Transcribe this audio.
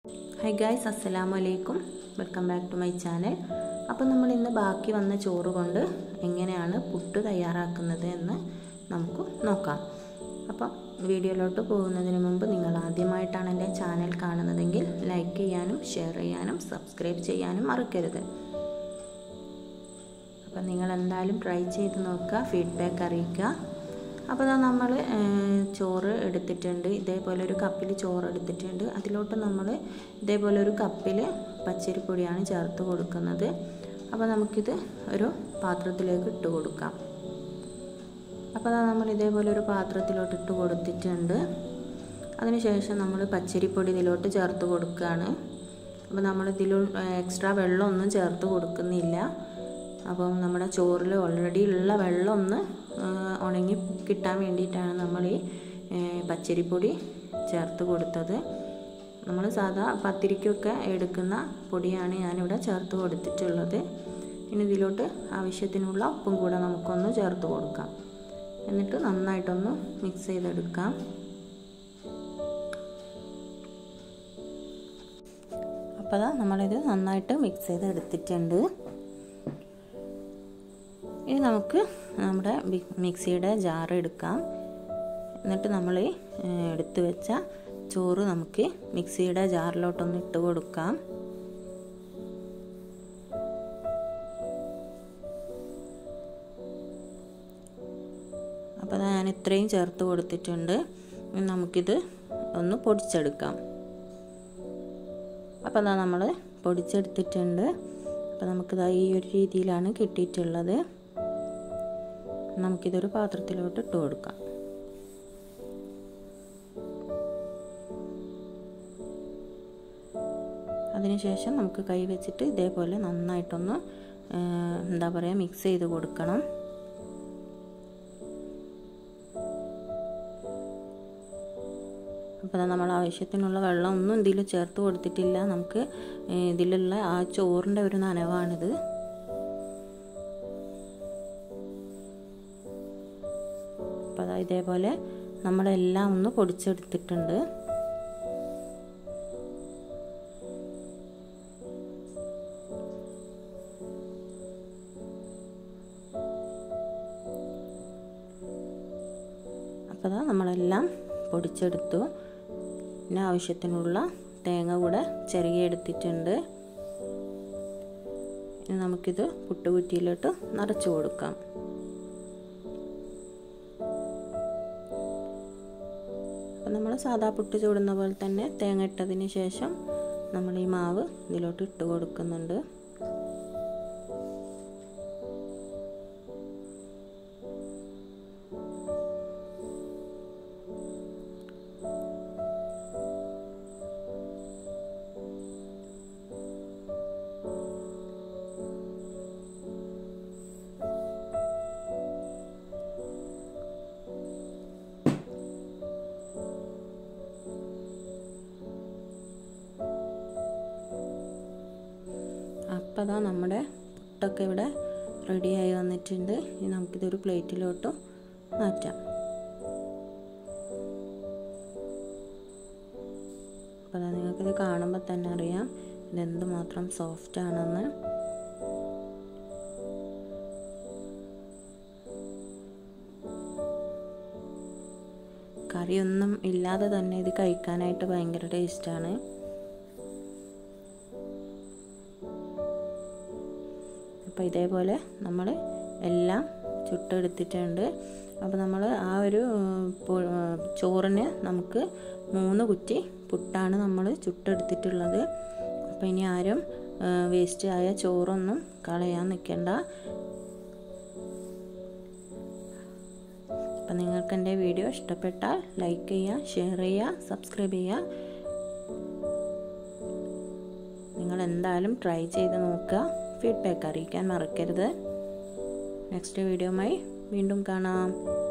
Hi guys, Assalamualaikum. Welcome back to my channel. അപ്പോൾ നമ്മൾ ഇന്ന് ബാക്കി വന്ന ചോറ് കൊണ്ട് എങ്ങനെയാണ് പുട്ട് തയ്യാറാക്കുന്നത് എന്ന് നമുക്ക് നോക്കാം. അപ്പോൾ വീഡിയോയിലോട്ട് പോകുന്നതിന് മുമ്പ് നിങ്ങൾ ആദ്യമായിട്ടാണ് എൻ്റെ ചാനൽ കാണുന്നതെങ്കിൽ ലൈക്ക് ചെയ്യാനും ഷെയർ ചെയ്യാനും സബ്സ്ക്രൈബ് ചെയ്യാനും മറക്കരുത്. അപ്പോൾ നിങ്ങൾ എന്തായാലും ട്രൈ ചെയ്ത് നോക്കുക, ഫീഡ്ബാക്ക് അറിയിക്കുക. അപ്പോൾ നമ്മൾ ചോറ് എടുത്തിട്ടുണ്ട്. ഇതേപോലെ ഒരു കപ്പിൽ ചോറ് എടുത്തിട്ടുണ്ട്. അതിലോട്ട് നമ്മൾ ഇതേപോലെ ഒരു കപ്പിൽ പച്ചരിപ്പൊടിയാണ് ചേർത്ത് കൊടുക്കുന്നത്. അപ്പോൾ നമുക്കിത് ഒരു പാത്രത്തിലേക്ക് ഇട്ട് കൊടുക്കാം. അപ്പോൾ നമ്മൾ ഇതേപോലെ ഒരു പാത്രത്തിലോട്ട് ഇട്ട് കൊടുത്തിട്ടുണ്ട്. അതിനുശേഷം നമ്മൾ പച്ചരിപ്പൊടി ഇതിലോട്ട് ചേർത്ത് കൊടുക്കുകയാണ്. അപ്പോൾ നമ്മൾ ഇതിൽ എക്സ്ട്രാ വെള്ളമൊന്നും ചേർത്ത് കൊടുക്കുന്നില്ല. അപ്പം നമ്മുടെ ചോറിൽ ഓൾറെഡി ഉള്ള വെള്ളം ഒന്ന് ഉണങ്ങി കിട്ടാൻ വേണ്ടിയിട്ടാണ് നമ്മൾ ഈ പച്ചരിപ്പൊടി ചേർത്ത് കൊടുത്തത്. നമ്മൾ സാധാ പത്തിരിക്കൊക്കെ എടുക്കുന്ന പൊടിയാണ് ഞാനിവിടെ ചേർത്ത് കൊടുത്തിട്ടുള്ളത്. ഇനി ഇതിലോട്ട് ആവശ്യത്തിനുള്ള ഉപ്പും കൂടെ നമുക്കൊന്ന് ചേർത്ത് കൊടുക്കാം. എന്നിട്ട് നന്നായിട്ടൊന്ന് മിക്സ് ചെയ്തെടുക്കാം. അപ്പോൾ നമ്മളിത് നന്നായിട്ട് മിക്സ് ചെയ്തെടുത്തിട്ടുണ്ട്. ഇനി നമുക്ക് നമ്മുടെ മിക്സിയുടെ ജാർ എടുക്കാം. എന്നിട്ട് നമ്മൾ എടുത്തു വെച്ച ചോറ് നമുക്ക് മിക്സിയുടെ ജാറിലോട്ടൊന്ന് ഇട്ട് കൊടുക്കാം. അപ്പോൾ ഞാൻ ഇത്രയും ചേർത്ത് കൊടുത്തിട്ടുണ്ട്. നമുക്കിത് ഒന്ന് പൊടിച്ചെടുക്കാം. അപ്പോൾ നമ്മൾ പൊടിച്ചെടുത്തിട്ടുണ്ട്. അപ്പോൾ നമുക്കിത് ഈ ഒരു രീതിയിലാണ് കിട്ടിയിട്ടുള്ളത്. നമുക്കിതൊരു പാത്രത്തിലോട്ട് ഇട്ട് കൊടുക്കാം. അതിനുശേഷം നമുക്ക് കൈ വെച്ചിട്ട് ഇതേപോലെ നന്നായിട്ടൊന്ന് മിക്സ് ചെയ്ത് കൊടുക്കണം. അപ്പോൾ നമ്മൾ ആവശ്യത്തിനുള്ള വെള്ളമൊന്നും ഇതിൽ ചേർത്ത് കൊടുത്തിട്ടില്ല. നമുക്ക് ഇതിലുള്ള ആ ചോറിൻ്റെ ഒരു നനവാണിത്. അപ്പോൾ ഇതേപോലെ നമ്മളെല്ലാം ഒന്ന് പൊടിച്ചെടുത്തിട്ടുണ്ട്. അപ്പോൾ നമ്മളെല്ലാം പൊടിച്ചെടുത്തു. പിന്നെ ആവശ്യത്തിനുള്ള തേങ്ങ കൂടെ ചെറുകിയെടുത്തിട്ടുണ്ട്. ഇനി നമുക്കിത് പുട്ടുകുറ്റിയിലോട്ട് നിറച്ച് കൊടുക്കാം. അപ്പോൾ നമ്മൾ സാധാ പുട്ട് ചൂടുന്ന പോലെ തന്നെ തേങ്ങ ഇട്ടതിന് ശേഷം നമ്മൾ ഈ മാവ് ഇതിലോട്ട് ഇട്ട് കൊടുക്കുന്നുണ്ട്. അപ്പോൾ നമ്മുടെ പുട്ടൊക്കെ ഇവിടെ റെഡിയായി വന്നിട്ടുണ്ട്. ഇനി നമുക്കിതൊരു പ്ലേറ്റിലോട്ട് മാറ്റാം. അപ്പോൾ നിങ്ങൾക്കിത് കാണുമ്പോൾ തന്നെ അറിയാം ഇതെന്തുമാത്രം സോഫ്റ്റ് ആണെന്ന്. കറിയൊന്നും ഇല്ലാതെ തന്നെ ഇത് കഴിക്കാനായിട്ട് ഭയങ്കര ടേസ്റ്റാണ്. അപ്പോൾ ഇതേപോലെ നമ്മൾ എല്ലാം ചുട്ടെടുത്തിട്ടുണ്ട്. അപ്പോൾ നമ്മൾ ആ ഒരു ചോറിന് നമുക്ക് 3 കുറ്റി പുട്ടാണ് നമ്മൾ ചുട്ടെടുത്തിട്ടുള്ളത്. അപ്പോൾ ഇനി ആരും വേസ്റ്റ് ആയ ചോറൊന്നും കളയാൻ നിൽക്കണ്ട. അപ്പോൾ നിങ്ങൾക്ക് എൻ്റെ വീഡിയോ ഇഷ്ടപ്പെട്ടാൽ ലൈക്ക് ചെയ്യുക, ഷെയർ ചെയ്യുക, സബ്സ്ക്രൈബ് ചെയ്യുക. നിങ്ങൾ എന്തായാലും ട്രൈ ചെയ്ത് നോക്കുക, ഫീഡ്ബാക്ക് അറിയിക്കാൻ മറക്കരുത്. നെക്സ്റ്റ് വീഡിയോയുമായി വീണ്ടും കാണാം.